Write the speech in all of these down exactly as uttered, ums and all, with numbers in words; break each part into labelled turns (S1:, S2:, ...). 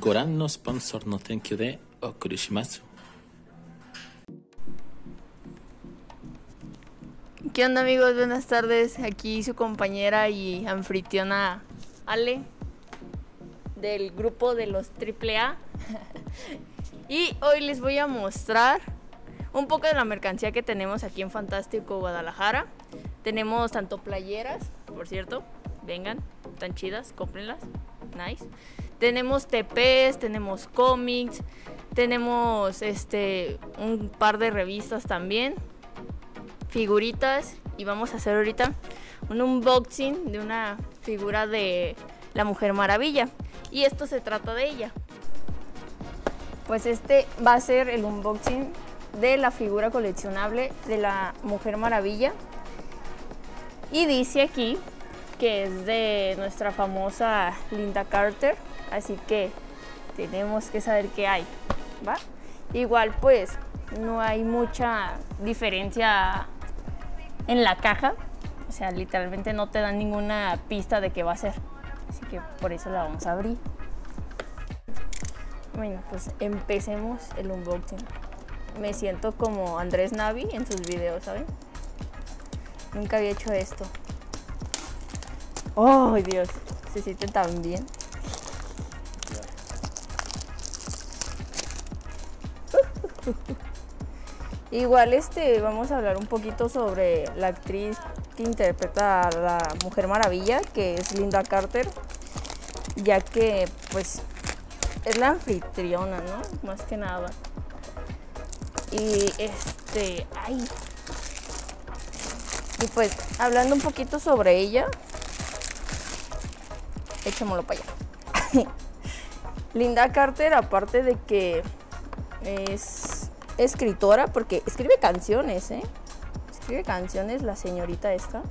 S1: Goran no sponsor no thank you de Okurishimasu.
S2: ¿Qué onda, amigos? Buenas tardes. Aquí su compañera y anfitriona Ale del grupo de los triple A. Y hoy les voy a mostrar un poco de la mercancía que tenemos aquí en Fantástico Guadalajara. Tenemos tanto playeras, por cierto, vengan, tan chidas, cómprenlas, nice. Tenemos T Pes, tenemos cómics, tenemos este un par de revistas también, figuritas, y vamos a hacer ahorita un unboxing de una figura de la Mujer Maravilla, y esto se trata de ella. Pues este va a ser el unboxing de la figura coleccionable de la Mujer Maravilla, y dice aquí que es de nuestra famosa Lynda Carter, así que tenemos que saber qué hay, ¿va? Igual pues no hay mucha diferencia en la caja, o sea, literalmente no te dan ninguna pista de qué va a ser, así que por eso la vamos a abrir. Bueno, pues empecemos el unboxing. Me siento como Andrés Navi en sus videos, ¿saben? Nunca había hecho esto. ¡Oh, Dios! Se siente tan bien. Igual este, vamos a hablar un poquito sobre la actriz que interpreta a la Mujer Maravilla, que es Lynda Carter, ya que pues es la anfitriona, ¿no? Más que nada. Y este, ay. Y pues hablando un poquito sobre ella, échamelo para allá. Lynda Carter, aparte de que es escritora, porque escribe canciones, ¿eh? Escribe canciones la señorita esta.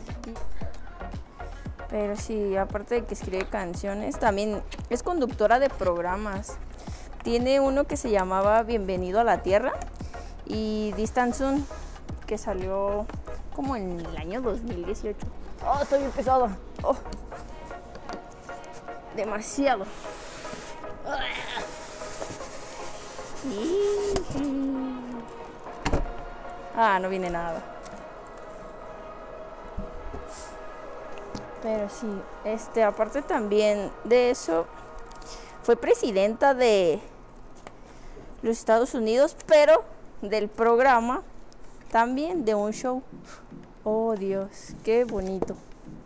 S2: Pero sí, aparte de que escribe canciones, también es conductora de programas. Tiene uno que se llamaba Bienvenido a la Tierra y Distant Sun, que salió como en el año dos mil dieciocho. ¡Oh, estoy bien pesado! ¡Oh! Demasiado. Ah, no viene nada. Pero sí, este, aparte también de eso, fue presidenta de los Estados Unidos, pero del programa también de un show. Oh, Dios, qué bonito.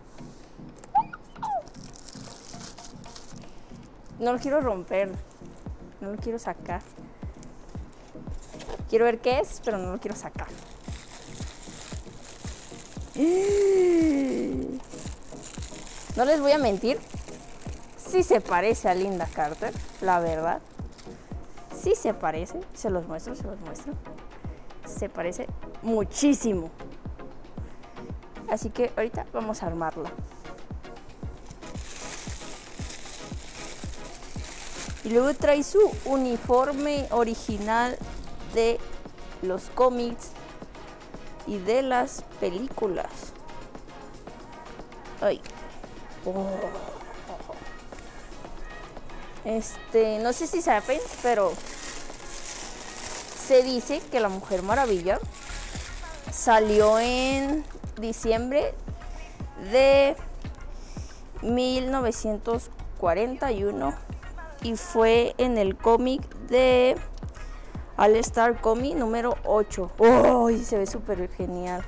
S2: No lo quiero romper, no lo quiero sacar. Quiero ver qué es, pero no lo quiero sacar. No les voy a mentir, sí se parece a Lynda Carter, la verdad. Sí se parece, se los muestro, se los muestro. Se parece muchísimo. Así que ahorita vamos a armarla. Y luego trae su uniforme original de los cómics y de las películas. Ay. Oh. Este, no sé si saben, pero se dice que la Mujer Maravilla salió en diciembre de mil novecientos cuarenta y uno y fue en el cómic de All Star Comic número ocho. ¡Oh! Se ve súper genial.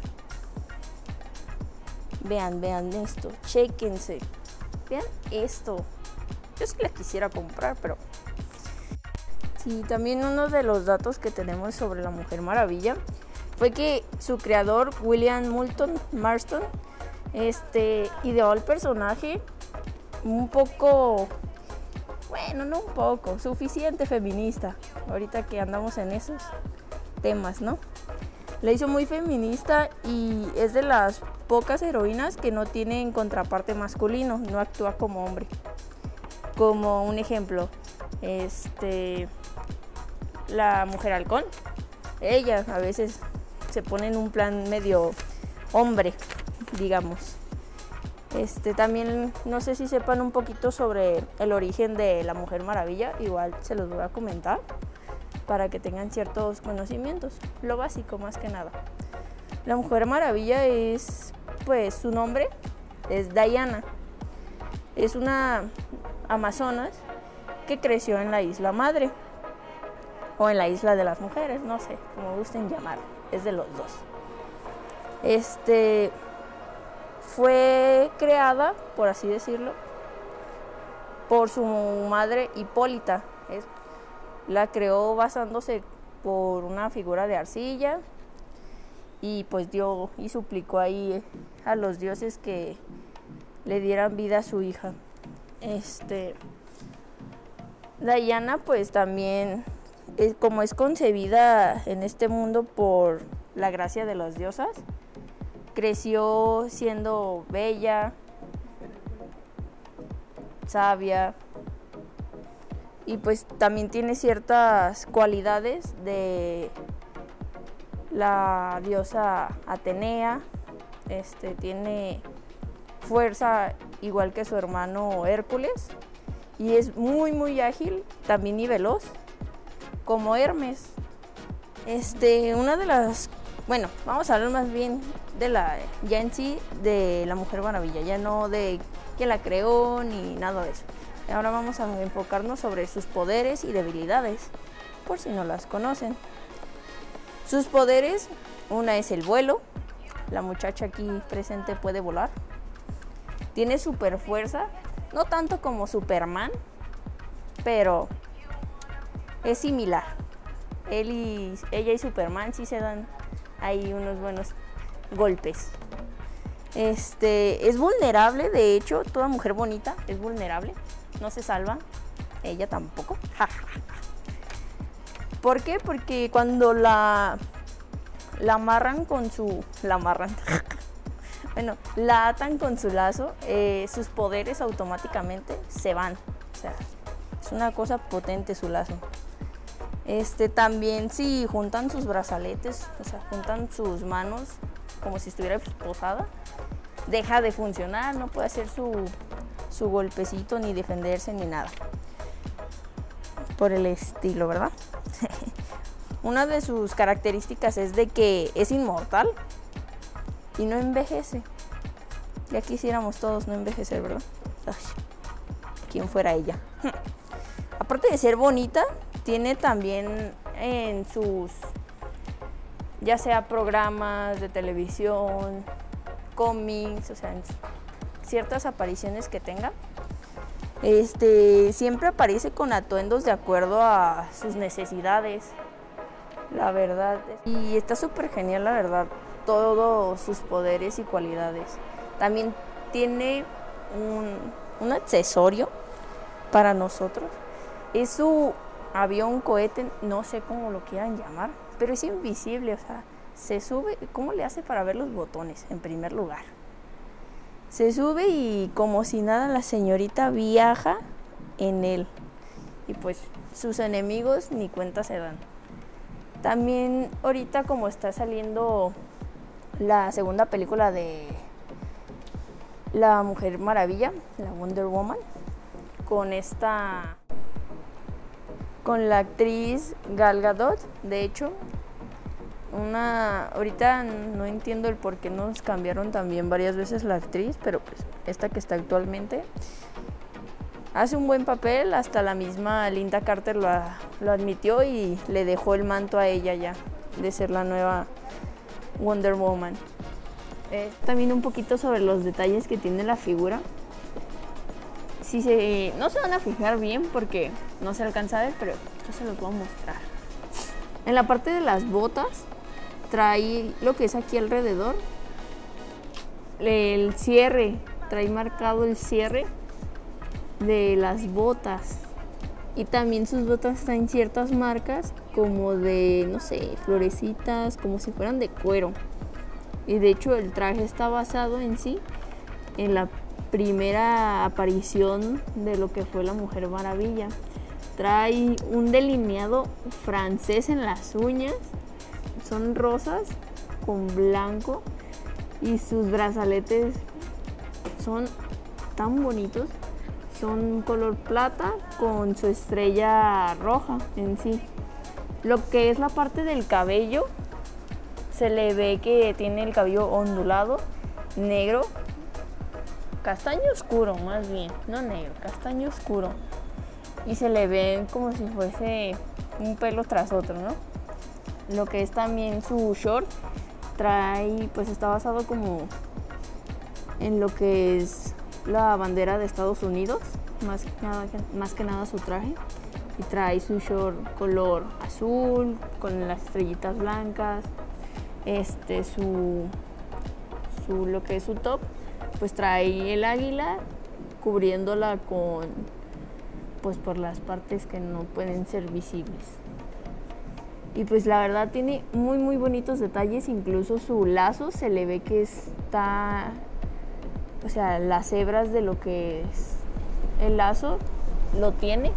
S2: Vean, vean esto. Chéquense. Vean esto. Yo sí la quisiera comprar, pero... Sí, también uno de los datos que tenemos sobre la Mujer Maravilla fue que su creador, William Moulton Marston, este, ideó el personaje un poco... Bueno, no un poco, suficiente feminista, ahorita que andamos en esos temas, ¿no? La hizo muy feminista y es de las pocas heroínas que no tienen contraparte masculino, no actúa como hombre. Como un ejemplo, este, la Mujer Halcón, ella a veces se pone en un plan medio hombre, digamos. Este, también no sé si sepan un poquito sobre el origen de la Mujer Maravilla, igual se los voy a comentar para que tengan ciertos conocimientos, lo básico más que nada. La Mujer Maravilla es, pues su nombre es Diana, es una amazonas que creció en la Isla Madre o en la Isla de las Mujeres, no sé, como gusten llamar, es de los dos. Este... Fue creada, por así decirlo, por su madre Hipólita. Es, la creó basándose por una figura de arcilla y pues dio y suplicó ahí a los dioses que le dieran vida a su hija. Este, Diana pues también, es, como es concebida en este mundo por la gracia de las diosas, creció siendo bella, sabia y pues también tiene ciertas cualidades de la diosa Atenea. Este, tiene fuerza igual que su hermano Hércules y es muy muy ágil, también y veloz como Hermes. Este, una de las Bueno, vamos a hablar más bien de la, ya en sí, de la Mujer Maravilla, ya no de quién la creó ni nada de eso. Ahora vamos a enfocarnos sobre sus poderes y debilidades, por si no las conocen. Sus poderes, una es el vuelo, la muchacha aquí presente puede volar. Tiene super fuerza, no tanto como Superman, pero es similar. Él y, ella y Superman sí se dan hay unos buenos golpes. Este, es vulnerable, de hecho, toda mujer bonita es vulnerable, no se salva, ella tampoco. ¿Por qué? Porque cuando la, la amarran con su... la amarran... bueno, la atan con su lazo, eh, sus poderes automáticamente se van. O sea, es una cosa potente su lazo. Este, también si juntan sus brazaletes, o sea, juntan sus manos como si estuviera posada, deja de funcionar, no puede hacer su, su golpecito, ni defenderse, ni nada. Por el estilo, ¿verdad? Una de sus características es de que es inmortal y no envejece. Ya quisiéramos todos no envejecer, ¿verdad? Ay, ¿quién fuera ella? Aparte de ser bonita, tiene también en sus, ya sea programas de televisión, cómics, o sea, en ciertas apariciones que tenga, este, siempre aparece con atuendos de acuerdo a sus necesidades, la verdad. Y está súper genial, la verdad, todos sus poderes y cualidades. También tiene un, un accesorio para nosotros. Es su avión, cohete, no sé cómo lo quieran llamar, pero es invisible, o sea, se sube. ¿Cómo le hace para ver los botones? En primer lugar, se sube y como si nada la señorita viaja en él y pues sus enemigos ni cuenta se dan. También ahorita, como está saliendo la segunda película de la Mujer Maravilla, la Wonder Woman, con esta con la actriz Gal Gadot, de hecho, una ahorita no entiendo el por qué nos cambiaron también varias veces la actriz, pero pues esta que está actualmente hace un buen papel, hasta la misma Linda Carter lo, lo admitió y le dejó el manto a ella ya de ser la nueva Wonder Woman. Eh, también un poquito sobre los detalles que tiene la figura. Si se, no se van a fijar bien porque no se alcanza a ver, pero yo se los voy a mostrar. En la parte de las botas trae lo que es aquí alrededor, el cierre, trae marcado el cierre de las botas, y también sus botas traen ciertas marcas como de, no sé, florecitas, como si fueran de cuero. Y de hecho el traje está basado en sí en la primera aparición de lo que fue la Mujer Maravilla. Trae un delineado francés en las uñas, son rosas con blanco, y sus brazaletes son tan bonitos. Son color plata con su estrella roja en sí. Lo que es la parte del cabello, se le ve que tiene el cabello ondulado, negro, castaño oscuro más bien, no negro, castaño oscuro. Y se le ve como si fuese un pelo tras otro, ¿no? Lo que es también su short, trae, pues está basado como en lo que es la bandera de Estados Unidos, más que nada, más que nada su traje. Y trae su short color azul, con las estrellitas blancas. Este, su, su, lo que es su top, pues trae el águila cubriéndola con, pues por las partes que no pueden ser visibles. Y pues la verdad tiene muy muy bonitos detalles, incluso su lazo se le ve que está, o sea, las hebras de lo que es el lazo lo tiene.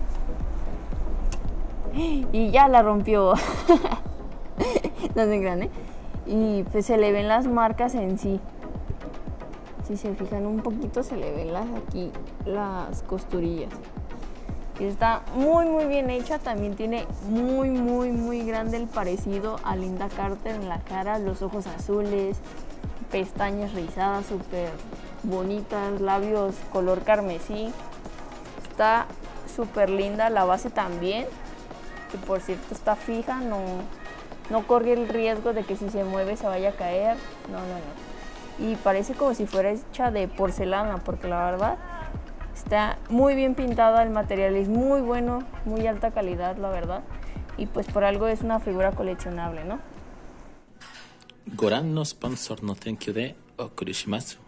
S2: Y ya la rompió. No se crean, ¿eh? Y pues se le ven las marcas en sí. Si se fijan un poquito se le ven las aquí las costurillas. Y está muy muy bien hecha. También tiene muy muy muy grande el parecido a Lynda Carter en la cara, los ojos azules, pestañas rizadas súper bonitas, labios color carmesí. Está súper linda, la base también, que por cierto está fija, no, no corre el riesgo de que si se mueve se vaya a caer, no, no, no. Y parece como si fuera hecha de porcelana, porque la verdad está muy bien pintada, el material es muy bueno, muy alta calidad, la verdad. Y pues por algo es una figura coleccionable, ¿no?
S1: ご覧のスポンサーの提供でお送りします。